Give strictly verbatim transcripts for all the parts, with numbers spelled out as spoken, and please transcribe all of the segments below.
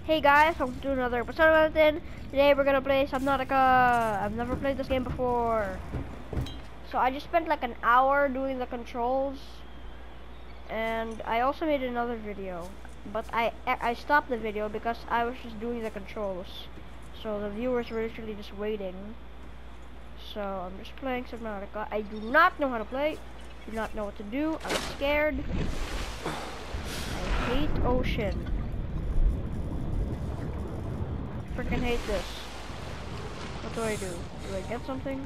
Hey guys, welcome to another episode of London. Today we're gonna play Subnautica. I've never played this game before. So I just spent like an hour doing the controls. And I also made another video. But I I stopped the video because I was just doing the controls. So the viewers were literally just waiting. So I'm just playing Subnautica. I do not know how to play. Do not know what to do. I'm scared. I hate ocean. Freaking hate this. What do I do? Do I get something?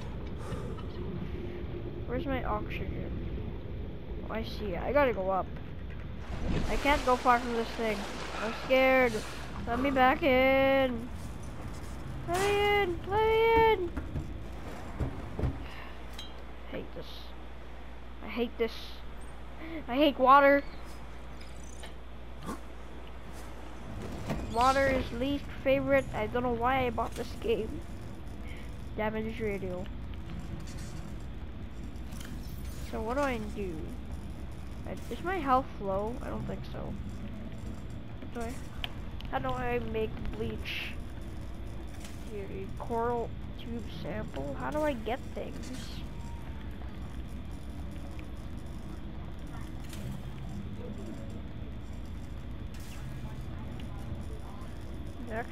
Where's my oxygen? Oh, I see it. I gotta go up. I can't go far from this thing. I'm scared. Let me back in. Let me in. Let me in. I hate this. I hate this. I hate water. Water is least favorite. I don't know why I bought this game. Damage radio. So what do I do? Is my health low? I don't think so. What do I? How do I make bleach? Here, coral tube sample. How do I get things? Next.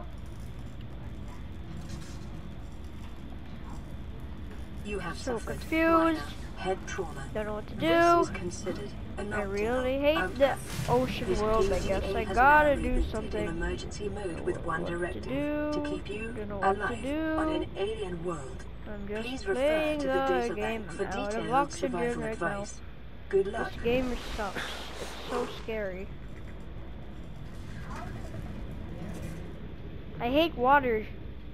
You have so suffered confused. Head trauma. Don't know what to This do. is considered an I really optimal hate outcome. the ocean This world. I P guess T A I has gotta now do rebooted something. in emergency mode with Don't one know what to directive do. to keep you Don't know what to alive do. on an alien world. I'm just Please refer playing to the the data game. bank for I'm out of detailed oxygen survival right now. advice. Good luck. This game sucks. It's so scary. I hate water.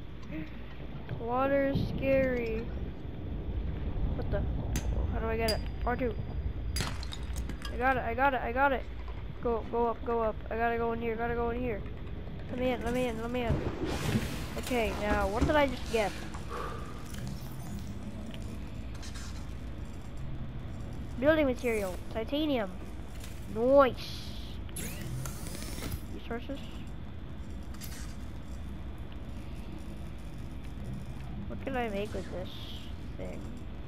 Water is scary. What the? How do I get it? R two. I got it. I got it. I got it. Go, go up, go up. I gotta go in here. Gotta go in here. Let me in. Let me in. Let me in. Okay, now what did I just get? Building material, titanium. Nice. Resources. What can I make with this thing?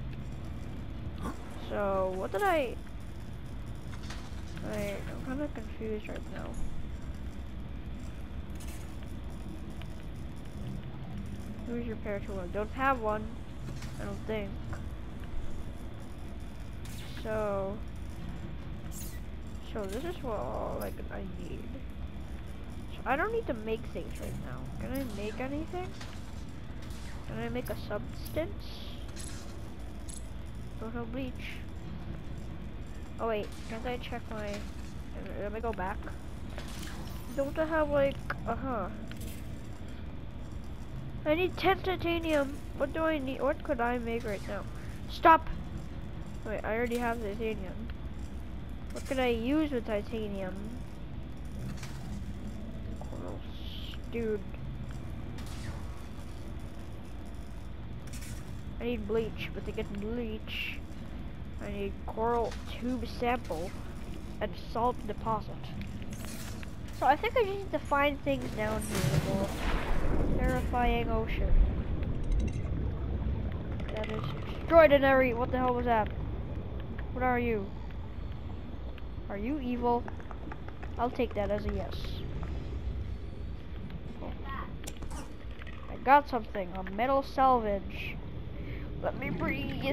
So, what did I... Wait, I'm kind of confused right now. Who's your repair tool? I don't have one. I don't think. So... So, this is what all, like, I need. So, I don't need to make things right now. Can I make anything? Can I make a substance? Don't have bleach. Oh wait, can't I check my... Let me go back. Don't I have like... Uh-huh. I need ten titanium. What do I need? What could I make right now? Stop! Wait, I already have titanium. What could I use with titanium? Dude. I need bleach, but to get bleach, I need coral tube sample and salt deposit. So I think I just need to find things down here in the terrifying ocean. That is extraordinary. What the hell was that? What are you? Are you evil? I'll take that as a yes. Oh. I got something. A metal salvage. Let me breathe.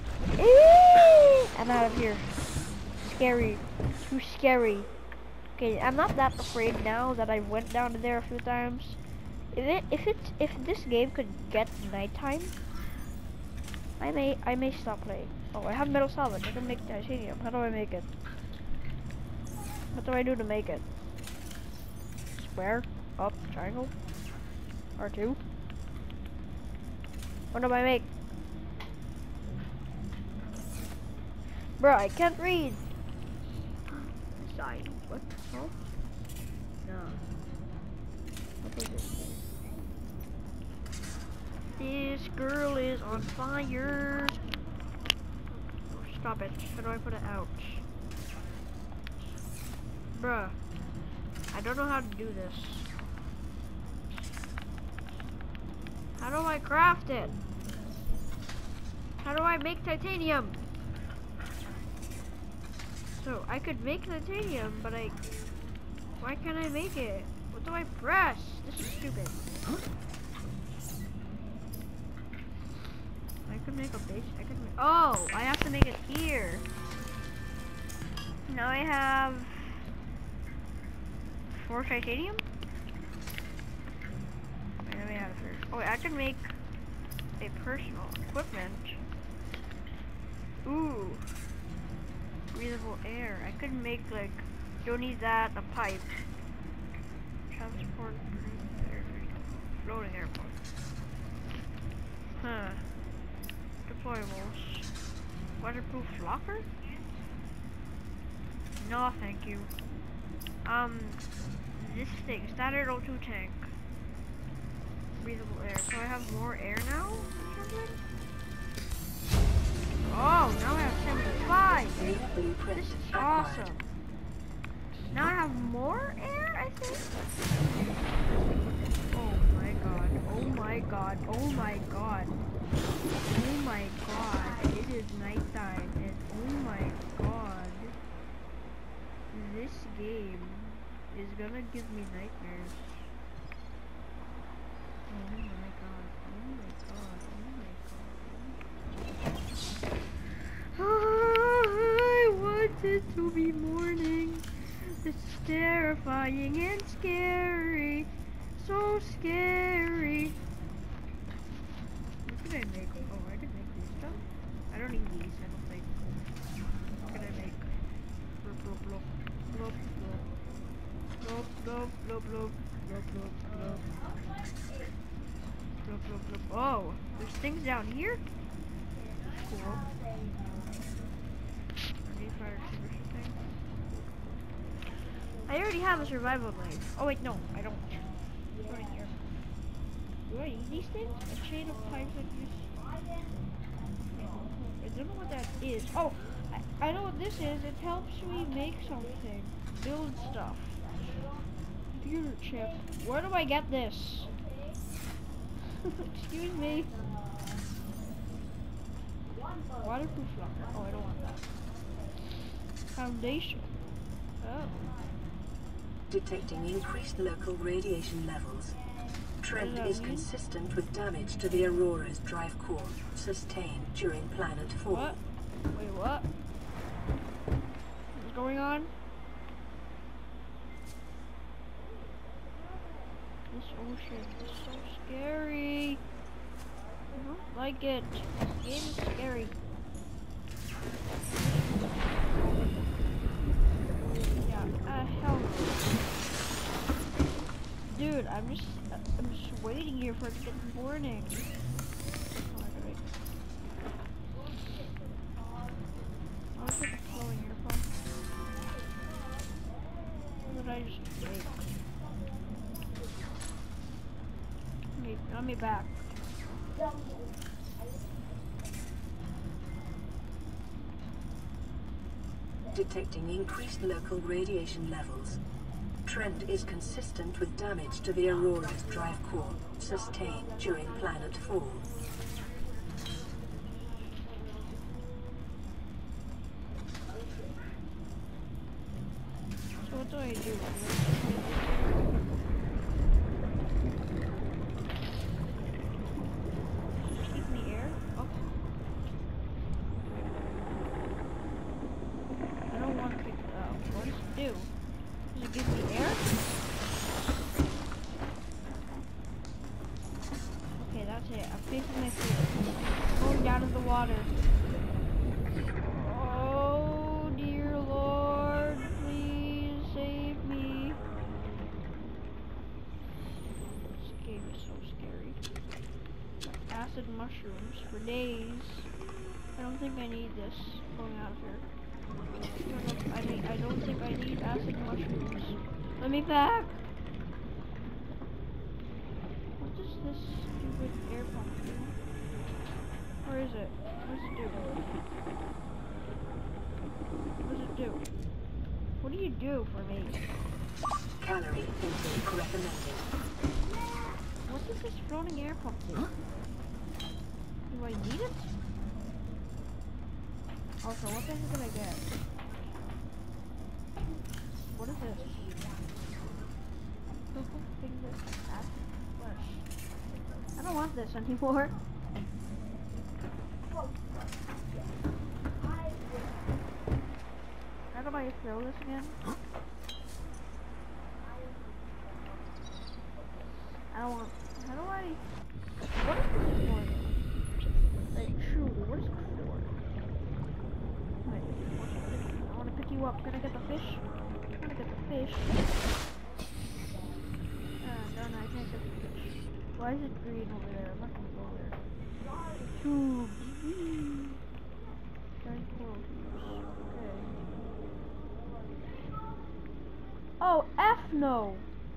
I'm out of here. Scary. Too scary. Okay, I'm not that afraid now that I went down there a few times. If it if it if this game could get nighttime, I may I may stop playing. Oh, I have metal salvage. I can make titanium. How do I make it? What do I do to make it? Square? Up? Triangle? R two? What do I make? Bro, I can't read. Sign. What? Huh? No. What was this? This girl is on fire. Oh, stop it. How do I put it out? Bruh. I don't know how to do this. How do I craft it? How do I make titanium? So I could make titanium, but I, why can't I make it? What do I press? This is stupid. I could make a base, I could make, oh, I have to make it here. Now I have four titanium? Wait, let me have it first. Oh wait, I can make a personal equipment. Ooh. Breathable air. I could make like, don't need that, a pipe. Transport, floating airport. Huh. Deployables. Waterproof locker? No, thank you. Um, this thing, standard O two tank. Breathable air. So I have more air now or something? Oh, now I have seventy-five. This is awesome. Now I have more air, I think. Oh my god. Oh my god. Oh my god. Oh my god. It is nighttime and oh my god. This game is gonna give me nightmares. Oh my god. Oh my god. Oh my god. I want it to be morning. It's terrifying and scary. So scary. What could I make? Oh, I could make these stuff. I don't need these, I don't think. What could I make? Blop, blop, blop. Blop, blop. Blop, blop, blop, blop. Blop, blop, blop. Blop, blop, blop. Oh, there's things down here? Cool. Fire extinguisher thing. I already have a survival knife. Oh wait, no, I don't. Put it here. Do I need these things? A chain of pipes like this. I don't know what that is. Oh, I, I know what this is. It helps me make something. Build stuff. Computer chip. Where do I get this? Excuse me. Waterproof locker. Oh, I don't want that. Foundation. Oh. Detecting increased local radiation levels. Trend is mean? consistent with damage to the Aurora's drive core sustained during planet fall. What? Wait, what? What's going on? This ocean is so scary. I don't like it. This game is scary. Yeah, uh, hell no. Dude, I'm just, I'm just waiting here for it to get morning. Oh, I gotta make. I'll take a flowing earphone. What did I just make? Let me, let me back. Detecting increased local radiation levels. Trend is consistent with damage to the Aurora's drive core sustained during planet fall. So what do I do? Keep me air? Okay. I don't want to pick it up. What does it do? Does it give me air? Okay, that's it. I'm facing my feet. Going down in the water. Oh dear Lord, please save me. This game is so scary. Acid mushrooms for days. I don't think I need this going out of here. I mean, I don't think I need acid mushrooms. Let me back. What does this stupid air pump do? Where is it? What does it do? What does it do? What do you do for me? Calorie intake recommended. What is this floating air pump do? Do I need it? Also, what the heck did I get? What is this? Purple finger fat flesh. I don't want this anymore. How do I throw this again? I don't want. How do I? What is this for? Like, truly, what is this for? Wait, what's the fish? I want to pick you up. Can I get the fish? I want to get the fish. Ah, no, no, I can't get the fish. Why is it green over there? I'm not gonna go there. Tubes. Giant coral tubes. Okay. Oh, F no!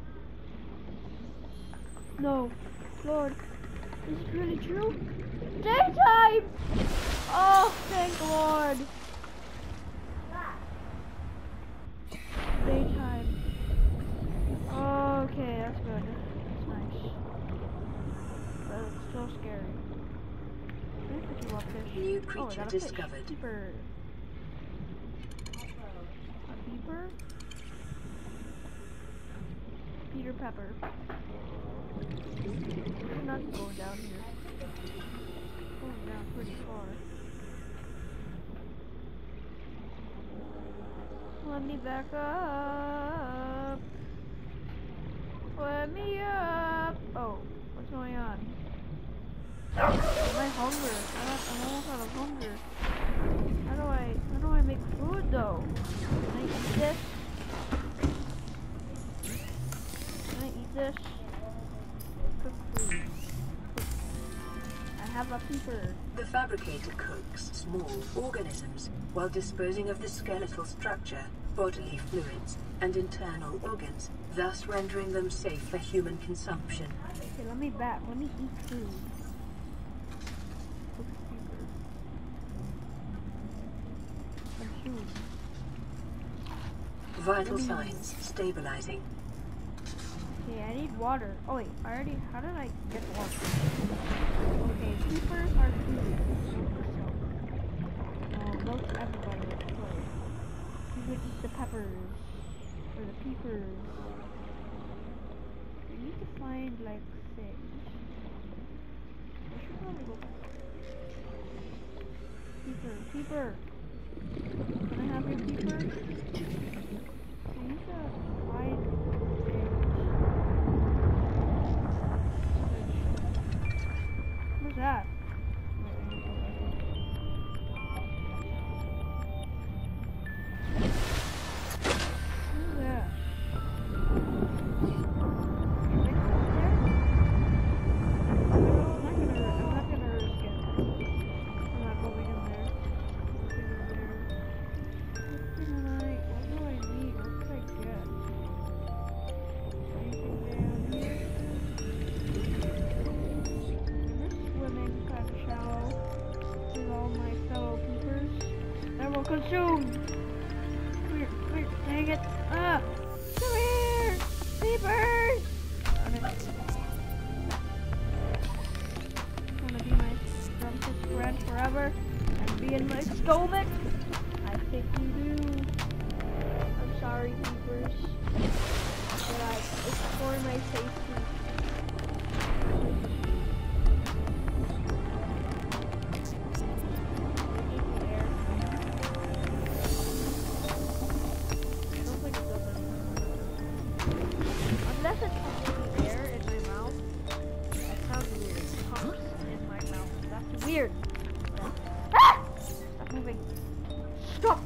No. Lord. Is it really true? Daytime! Oh, thank Lord. Daytime. Okay, that's good. That's nice. But it's still scary. Let me pick you up, fish. New Oh, I creature got a discovered. Fish. Beeper. A beeper? Peter Pepper. We're not going down here. Going down pretty far. Let me back up. Let me up. Oh, what's going on? My hunger. I'm almost out of hunger. How do I? How do I make food though? Can I eat this? Can I eat this? Cook food. I have a peeper. The fabricator cooks small organisms while disposing of the skeletal structure, bodily fluids, and internal organs, thus rendering them safe for human consumption. Okay, let me back. Let me eat food. Cook peeper. Some food. Vital signs stabilizing. Okay, I need water. Oh wait, I already. How did I get water? Okay, peepers are food. No, most everybody is food. You could eat the peppers or the peepers. We need to find like things. I should probably go back. Peeper, peeper. Can I have your peeper? We need to find things. What's that? Who's that? I'm not gonna, I'm not gonna risk it. I'm not going in there. What do I, what do I need? What could I get? Anything down here? Swimming kind of shallow with all my fellow peepers that will consume. Come here, come here, dang it. Ah! Come here! Peepers! I'm gonna be my drunkest friend forever and be in my stomach. I think you do. I'm sorry, peepers. But I, it's for my safety. Unless it's something air in my mouth, that sounds weird. Pumps in my mouth. That's weird. Ah! Stop moving. Stop!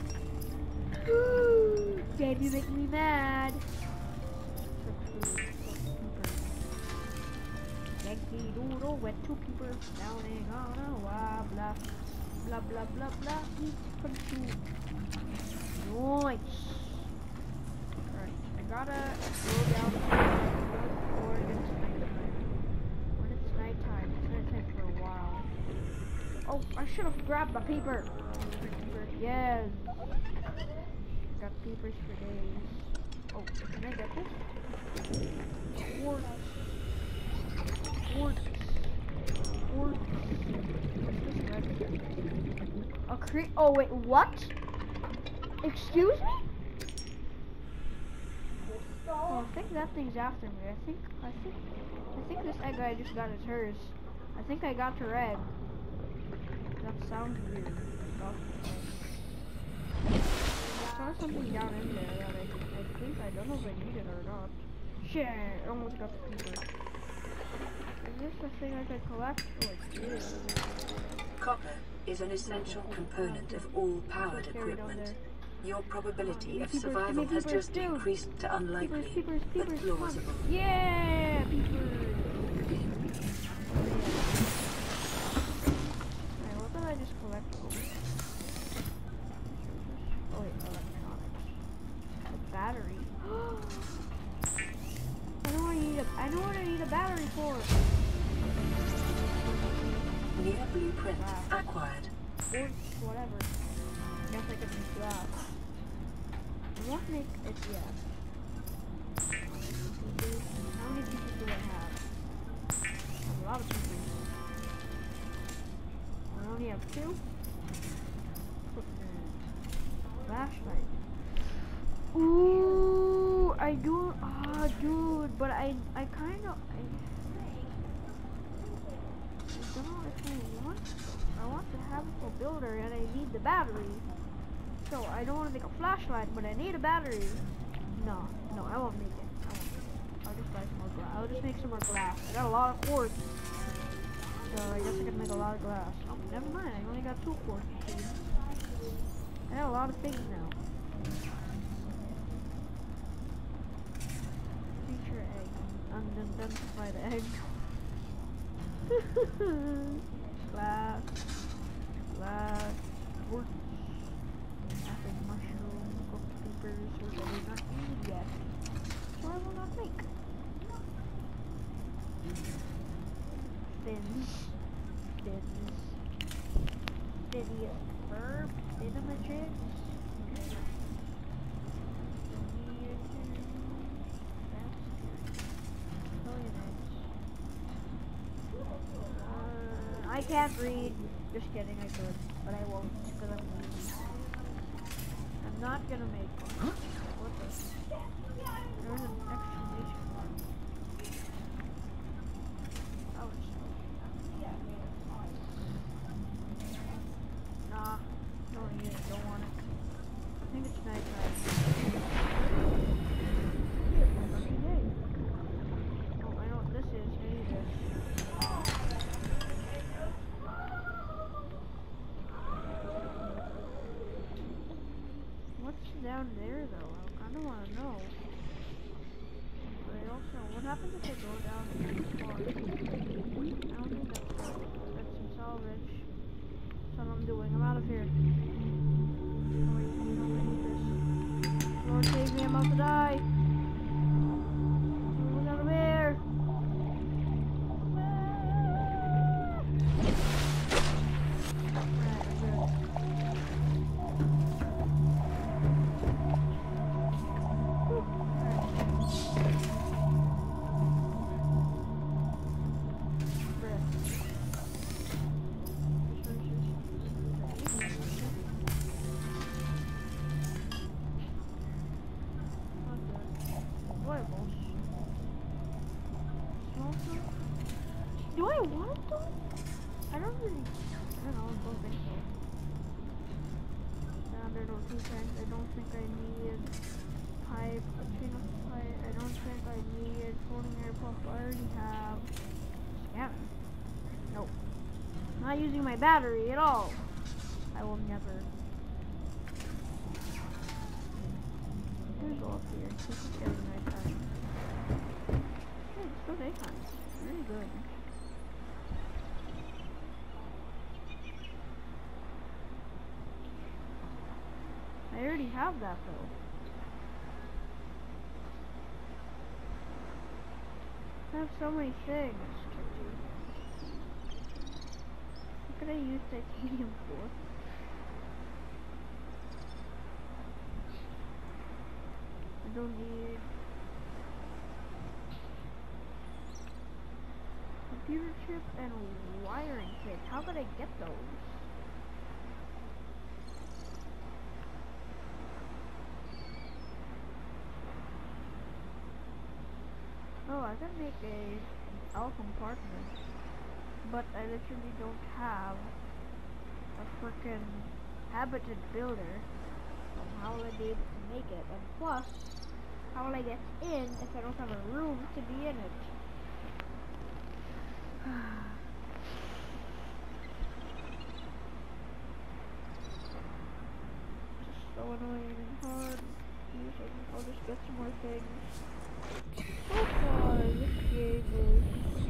Baby, you make me mad. Yankee Doodle went to peeper, downing on a wobbler. Blah blah blah blah. Eat consume. Nice. Alright, I gotta go down before it's nighttime. When it's nighttime, it's gonna take for a while. Oh, I should have grabbed the paper. Yes. Got papers for days. Oh, Oh, can I get this? Quartz. Quartz. Quartz. What's this red? A cre- oh wait, what? Excuse me? Oh, I think that thing's after me. I think, I think, I think this egg I just got is hers. I think I got her egg. That sounds weird. Got her egg. I saw something down in there that I, I think, I don't know if I need it or not. Shit, I almost got the creeper. Is this the thing I could collect? Oh, it is. Copper is an essential component of all powered equipment. Your probability of survival has just increased to unlikely, peepers, peepers, but peepers, plausible. Yeah, peepers. Alright, what did I just collect? Oh wait, electronics. A battery. I know I need a. I know what I need a battery for. New blueprint acquired. Or whatever. I guess I could make glass. I want to make it, yeah. How many pieces do I have? I have a lot of pieces. I only have two. Flashlight. Ooh, I do. Ah, oh, dude, but I, I kind of. I, I don't know if I want. I want to have a builder, and I need the battery. So I don't want to make a flashlight, but I need a battery. No, no, I won't make it. I won't make it. I'll just buy some more glass. I'll just make some more glass. I got a lot of quartz, so I guess I can make a lot of glass. Oh, never mind. I only got two quartz. I got a lot of things now. Feature egg. Unidentified egg. Glass. Glass. Quartz. Nothing. Mushroom. Cooked peppers. Which I did not need yet. So I will not make. Fins. Fins. Phineas verb. Cinematrix. I can't read. Just kidding, I could, but I won't because I'm lazy. I'm not gonna make one. What the? There's an exclamation mark. Oh, nah, don't need it. Don't want it. I think it's nice. Oh, I know what this is. I need this. What's down there though? I kind of want to know. But I also, what happens if I go down too far? I don't think that's good. That's some salvage. That's what I'm doing. I'm out of here. Oh wait, no, I need this. Lord save me, I'm about to die. Look out of here. Alright, I'm good. Do I want them? I don't really, I don't know, I don't think so. Standard or two tanks, I don't think I need pipe, a chain of pipe, I don't think I need floating air pump, I already have scanner. Nope. Not using my battery at all. I will never. I'm gonna go up here, this is getting nighttime. Hey, it's still daytime. Really good. I already have that though. I have so many things to do. What could I use titanium for? don't need computer chip and wiring kit. How could I get those? Oh, I can make a L compartment, but I literally don't have a frickin' habitat builder. So how will I be able to make it? And plus, how will I get in if I don't have a room to be in it? Just so annoying and hard. Using. I'll just get some more things. So far, this game is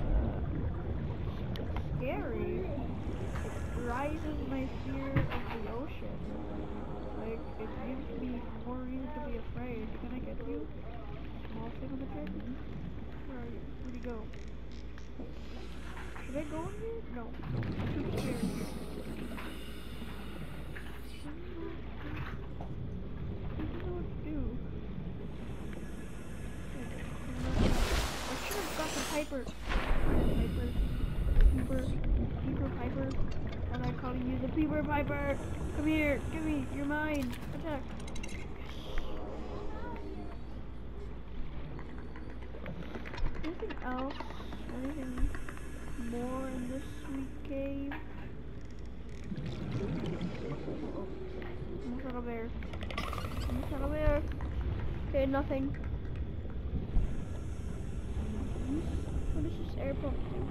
scary. It rises my fear of the ocean. Like, it gives me more reason to be afraid. Can I get you? Small thing on the trip? Where are you? Where'd you go? Should I go in here? No. Too scary. I don't know what to do. I should have got the Piper. Piper. Peeper. Peeper Piper. And I'm calling you the Peeper Piper. Come here. Give me. You're mine. Attack. Anything else? Anything more in this sweet cave? Oh. Almost out of air. Almost out of air. Okay, nothing. What is this air pump do?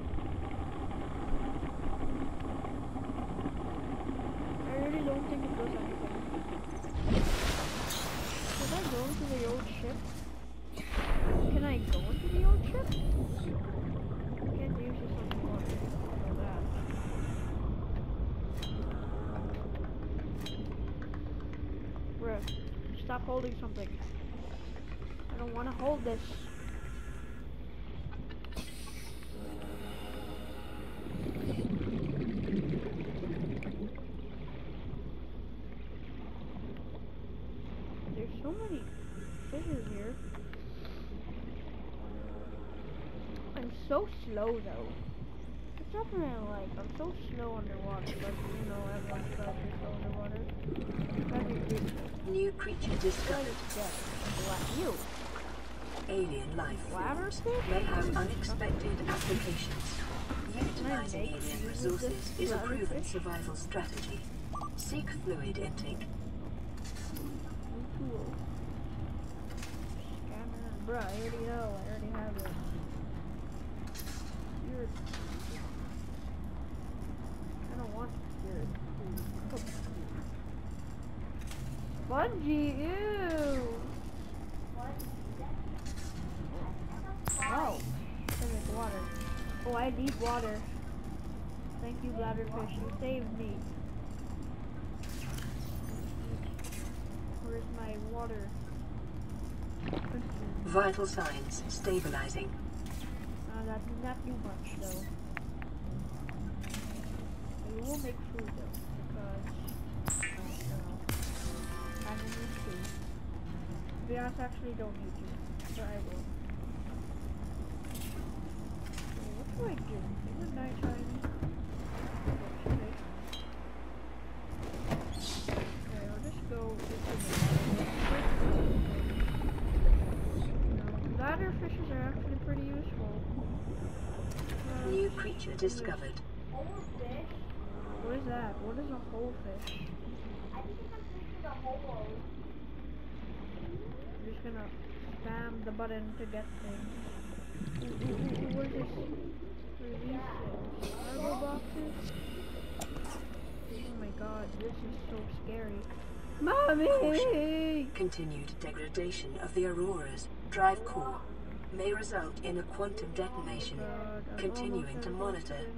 I really don't think it does anything. Can I go into the old ship? Can I go into the old ship? I can't use this anymore. I know that. Bruh, stop holding something. I don't want to hold this. There's so many fishes here. I'm so slow though. It's something I like. I'm so slow underwater, but you know, everyone's got to slow underwater. That'd be beautiful. New creature discovered. What? You? Alien life Bladder forms fish? may have unexpected applications. Utilizing alien resources is a proven survival strategy. Seek fluid intake. Cool. Scanner. Bruh, I already know. I already have it. You're. I don't want your. Oh. Spongy, ew! Oh, there's water. Oh, I need water. Thank you, bladderfish. You saved me. Where's my water? Vital signs stabilizing. Uh, that did not do much, though. We will make food, though, because, I don't know, I don't need food. To be honest, I actually don't need to, but I will. So what do I do? Is it nighttime? Okay. Okay, I'll just go into the ladder fishes are actually pretty useful. Uh, New creature discovered. What is that? What is a whole fish? I think it's a fish with a hole. I'm just gonna spam the button to get things. Ooh, ooh, ooh, ooh, what is this? Release things. Cargo boxes? Oh my god, this is so scary. Mommy! Caution. Continued degradation of the Aurora's drive core may result in a quantum detonation. God, I'm Continuing almost to at monitor. something.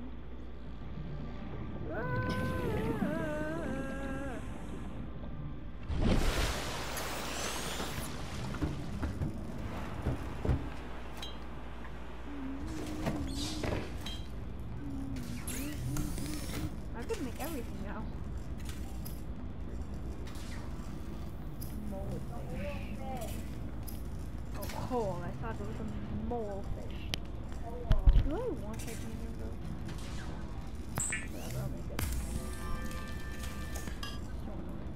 Ah! I could make everything now. Mold fish. there was a mole fish. Do I want titanium though? Whatever, I'll make it. So annoying.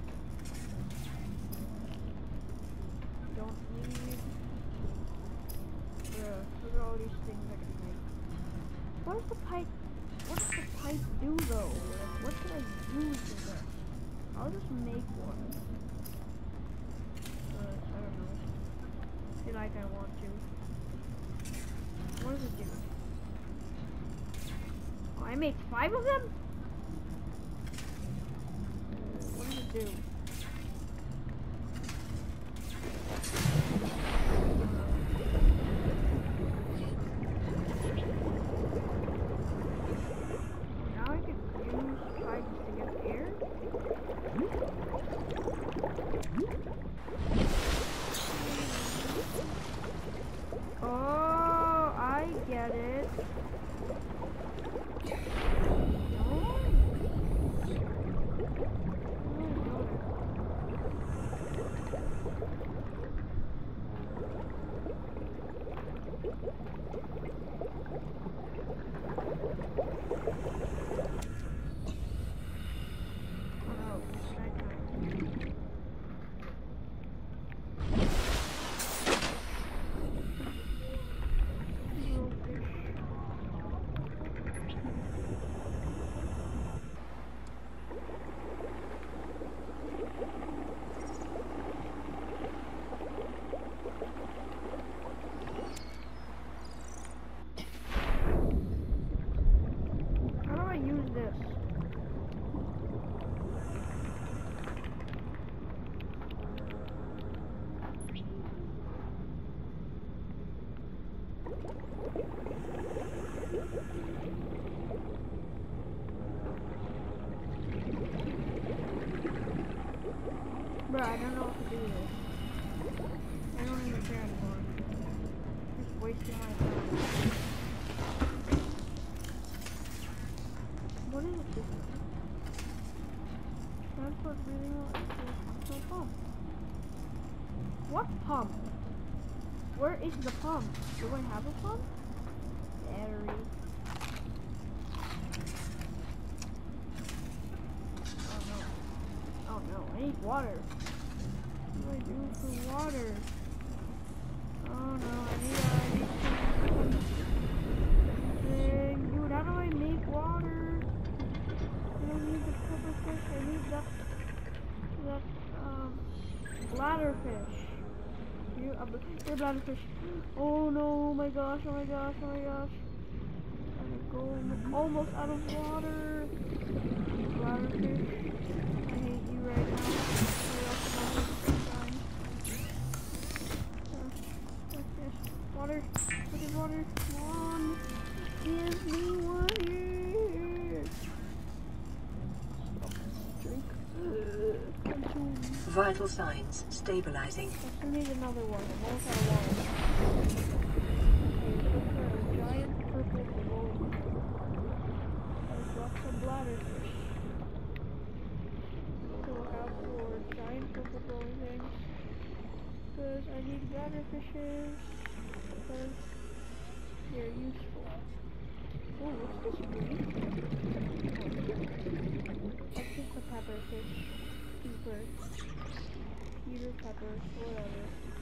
Don't need. Bruh, look at all these things I can make. What does the pipe? What does the pipe do though? Like, what could I use with it? I'll just make one. But I don't know. I feel like I want to. What does it do? Oh, I made five of them? What does it do? Now I can use pipes to get air? Oh, I get it. Bro, I don't know what to do with this. I don't even care anymore. Just wasting my time. What is it doing? Transport breathing oil into a pump. What pump? Where is the pump? Do I have a pump? Battery. Oh no. Oh no, I need water. What do I do for water? Oh no, I need I need something. Dude, how do I make water? I don't need the pepper fish, I need that that um bladderfish. You uh, you're bladderfish. Oh no, oh my gosh, oh my gosh, oh my gosh. I'm go almost out of water. Bladderfish. I hate you right now. Water, what is water? Come on, give me water. Drink. Consume. Vital signs stabilizing. I still need another one. I'm almost out of water. Okay, look for a giant purple glowing. I've got some bladderfish. So look out for giant purple glowing things. Because I need bladderfishes. Because they're useful. Oh, what's this green? Oh, that's just a pepper fish. Peeper. Peter pepper. Whatever.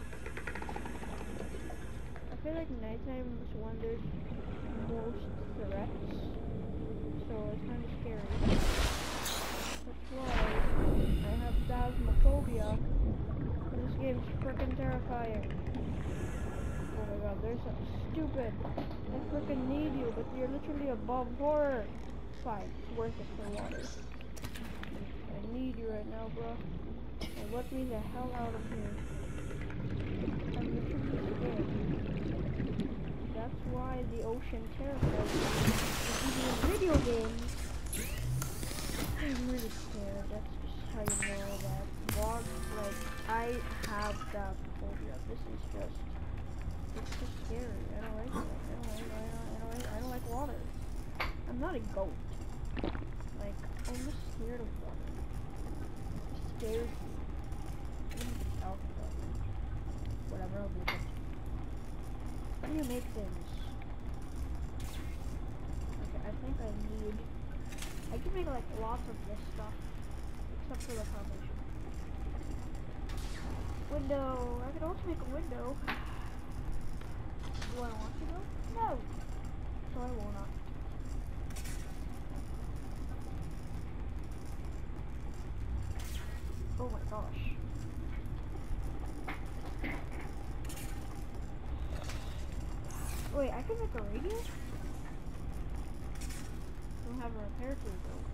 I feel like nighttime is when there's most threats. So it's kind of scary. That's why I have phasmophobia. This game's freaking terrifying. Oh my god, they're so stupid. I freaking need you, but you're literally above horror. Fine, it's worth it for water. I need you right now, bro. And let me the hell out of here. I'm literally scared. That's why the ocean terrifies me. Even in video games, I'm really scared. That's just how you know that. Water, like, I have that phobia. This is just, it's just scary. I don't like it. I don't like, I don't, I don't like, I don't like water. I'm not a goat. Like, I'm just scared of water. It scares me. I don't talk about it. Whatever, I'll do it. do you make things? Okay, I think I need... I can make like lots of this stuff. Except for the foundation. Window! I could also make a window. Do I want to go? No! So I will not. Oh my gosh. Wait, I can make a radio? Don't have a repair tool though.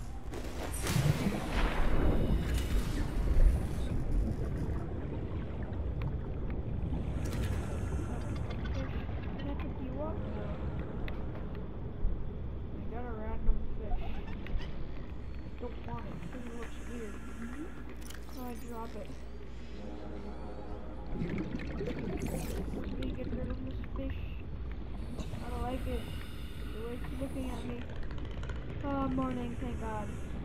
Can I pick you up? I got a random fish. I don't want it because it looks weird. So I drop it. Let me get rid of this fish. I don't like it. The way it's looking at me. Oh, morning, thank God.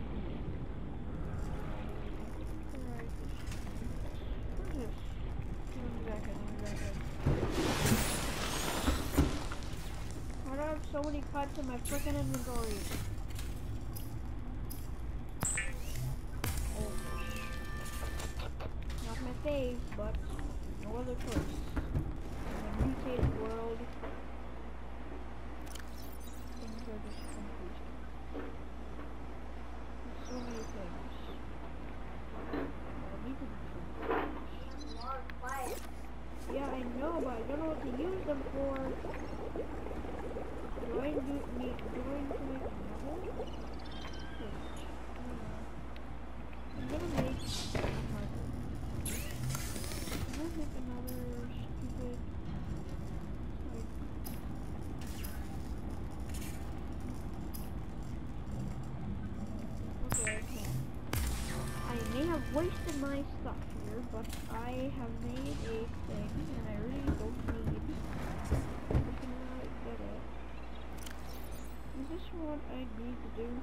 Alright. What is this? One second, one second. Why do I have so many pipes in my frickin' inventory? Oh. Not my fave, but no other choice. In a mutated world, things are just confusing. There's so many things. I need to do things. Yeah, I know, but I don't know what to use them for. Do I do need do I need to make another? Wait, I'm gonna make another. I'm gonna make another stupid like okay, okay. I may have wasted my stuff here, but I have made a thing and I really don't need. I cannot get it. Is this what I need to do?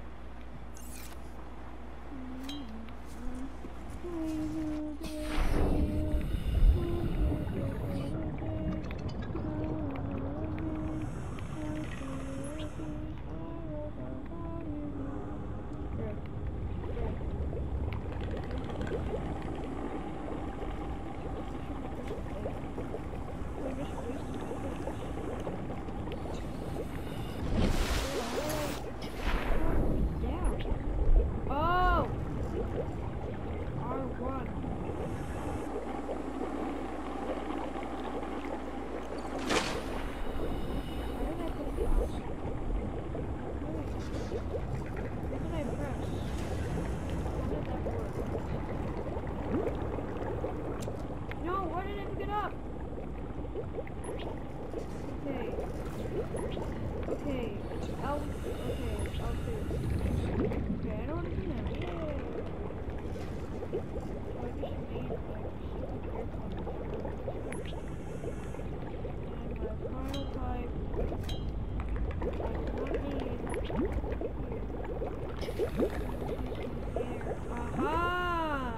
Aha!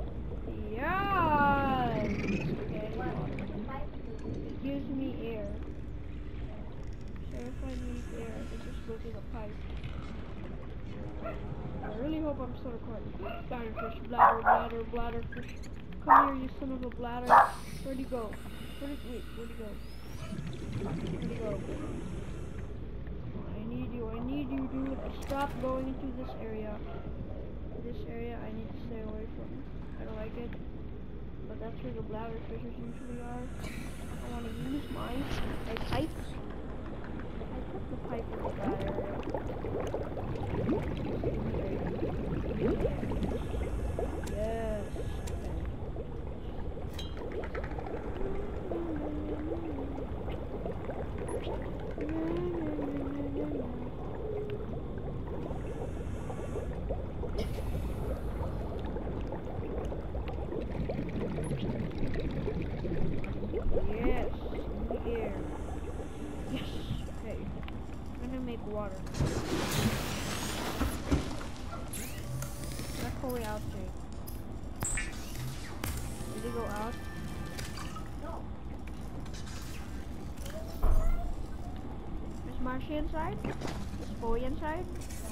Yes! It gives me air. So if I need air, I can just go to the pipe. I really hope I'm still recording. Bladderfish, bladder, bladder, bladderfish. Come here, you son of a bladder. Where'd he go? Where'd he, wait, where'd he go? Where'd he go? I need you, I need you, dude. Stop going into this area. This area I need to stay away from. I don't like it. But that's where the bladderfishes usually are. I want to use my, my pipe. I put the pipe in the bladder area. Yes. Yes, in the air. Yes, okay. I'm gonna make water. That's how we out, Jake. Did he go out? No. she inside? Is Boy inside?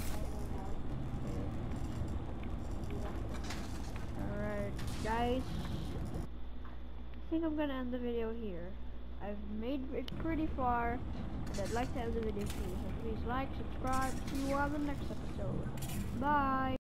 Alright, guys. I think I'm gonna end the video here. I've made it pretty far, and I'd like to end the video here. So please like, subscribe, see you on the next episode. Bye!